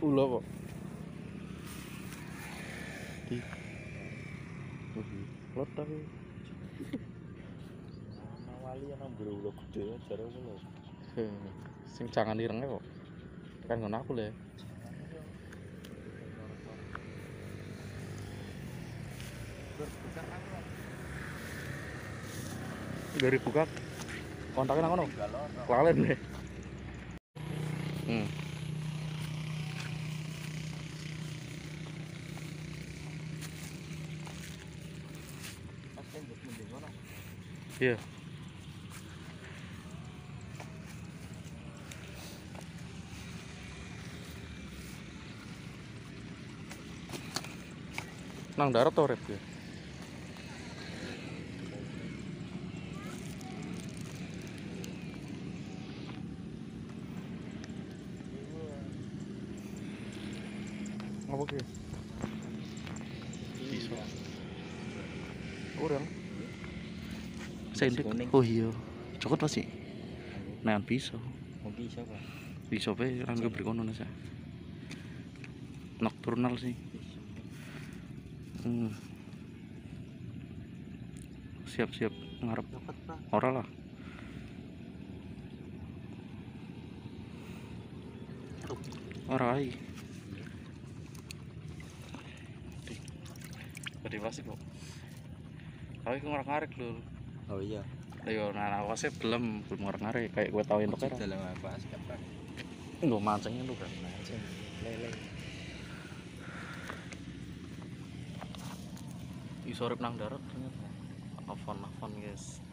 Ula kok. Di. Lot tapi. Wali ana mbro gede jare ngono. Sing jangan irenge kok. Kan ngono aku le. Dari buka kontaknya nang ngono. Lalen deh. Iya. Nang darat to rep ya. Apa ki? Bisa. Orang. Sendik. Oh iya. Cokot pasti. Nah, bisa. Mau bisa kok. Bisa pe kan kebrikono nasa. Nocturnal sih. Siap-siap ngarep. Ora lah. Ora ai. Gede plastik kok. Tapi ngarek-ngarek lho. Oh iya. Ayo nah awase belum ngarek-ngarek kayak gue tau entuk Dalam apa siapa? Nggo mancingnya lu kan. Mancing lele. Iso urip nang darat ternyata. Afon guys.